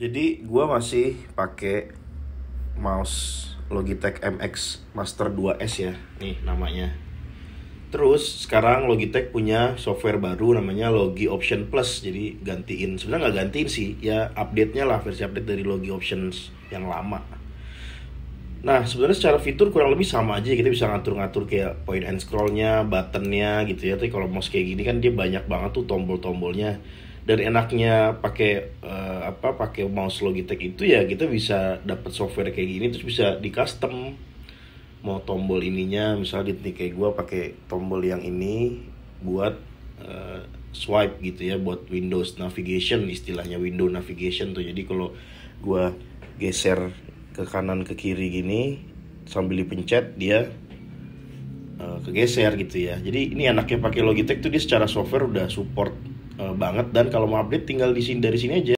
Jadi gua masih pakai mouse Logitech MX Master 2S ya, nih namanya. Terus sekarang Logitech punya software baru namanya Logi Option Plus. Jadi gantiin, sebenarnya nggak gantiin sih, ya update-nya lah, versi update dari Logi Options yang lama. Nah sebenarnya secara fitur kurang lebih sama aja, kita bisa ngatur-ngatur kayak point and scroll-nya, button-nya gitu ya. Tapi kalau mouse kayak gini kan dia banyak banget tuh tombol-tombolnya. Dan enaknya pakai mouse Logitech itu ya kita bisa dapat software kayak gini terus bisa di custom. Mau tombol ininya misalnya di kayak gue pakai tombol yang ini buat swipe gitu ya, buat Windows navigation, istilahnya window navigation tuh. Jadi kalau gue geser ke kanan ke kiri gini sambil dipencet dia kegeser gitu ya. Jadi ini anaknya pakai Logitech tuh, dia secara software udah support banget, dan kalau mau update tinggal di sini, dari sini aja.